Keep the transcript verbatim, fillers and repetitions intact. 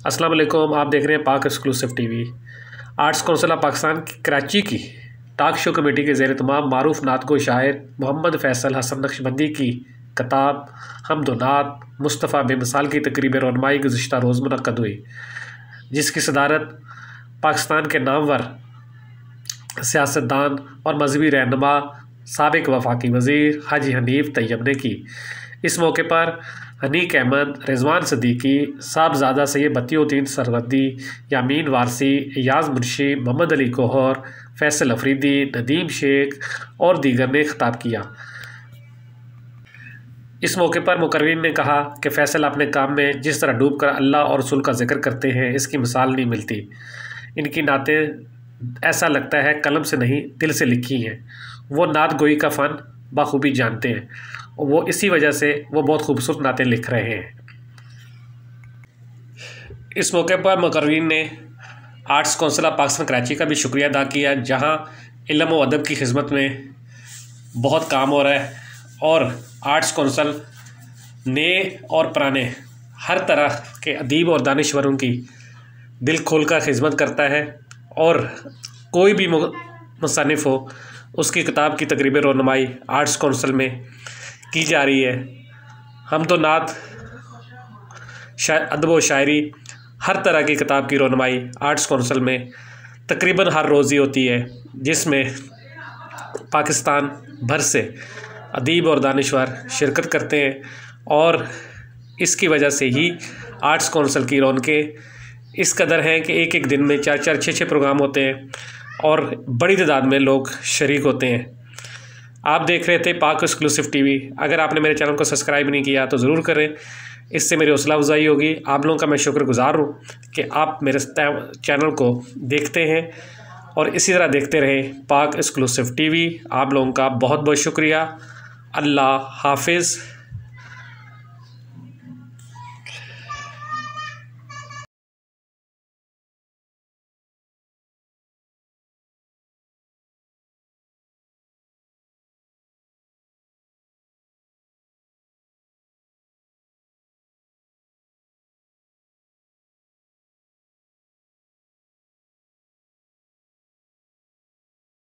السلام علیکم، آپ دیکھ رہے ہیں Pak exclusive T V. Arts council of Pakistan کی کراچی کی ٹاک شو کمیٹی کے زیر اہتمام معروف نعت گو شاعر محمد فیصل حسن نقشبندی کی کتاب حمد و نعت مصطفیٰ بے مثال کی تقریب رونمائی گزشتہ روز منعقد ہوئی، جس کی صدارت پاکستان کے نامور سیاستدان اور مذہبی رہنما سابق وفاقی وزیر حاجی حنیف طیب نے کی۔ اس موقع پر حنیک احمد، رضوان صدیقی، صاحبزادہ سید بطی الدین سروردی، یامین وارثی، ایاز منشی، محمد علی گوہر، فیصل افریدی، ندیم شیخ اور دیگر نے خطاب کیا۔ اس موقع پر مقررین نے کہا کہ فیصل اپنے کام میں جس طرح ڈوب کر اللہ اور رسول کا ذکر کرتے ہیں، اس کی مثال نہیں ملتی۔ ان کی نعتیں ایسا لگتا ہے قلم سے نہیں دل سے لکھی ہیں۔ وہ نعت گوئی کا فن بخوبی جانتے ہیں، وہ اسی وجہ سے وہ بہت خوبصورت نعتیں لکھ رہے ہیں۔ اس موقع پر مقررین نے arts council of Pakistan Karachi کا بھی شکریہ ادا کیا، جہاں علم و ادب کی خدمت میں بہت کام ہو رہا ہے اور آرٹس کونسل نئے اور پرانے ہر طرح کے ادیب اور دانشوروں کی دل کھول کر خدمت کرتا ہے، اور کوئی بھی مصنف ہو اس کی کتاب کی تقریب رونمائی آرٹس کونسل میں کی جا رہی ہے۔ حمد و نعت، ادب و شاعری، ہر طرح کی کتاب کی رونمائی آرٹس کونسل میں تقریباً ہر روز ہی ہوتی ہے، جس میں پاکستان بھر سے ادیب اور دانشور شرکت کرتے ہیں، اور اس کی وجہ سے ہی آرٹس کونسل کی رونقیں اس قدر ہیں کہ ایک ایک دن میں چار چار چھ چھ پروگرام ہوتے ہیں اور بڑی تعداد میں لوگ شریک ہوتے ہیں۔ آپ دیکھ رہے تھے پاک ایکسکلوسیو ٹی وی۔ اگر آپ نے میرے چینل کو سبسکرائب نہیں کیا تو ضرور کریں، اس سے میری حوصلہ افزائی ہوگی۔ آپ لوگوں کا میں شکر گزار ہوں کہ آپ میرے چینل کو دیکھتے ہیں، اور اسی طرح دیکھتے رہیں پاک ایکسکلوسیو ٹی وی۔ آپ لوگوں کا بہت بہت شکریہ۔ اللہ حافظ۔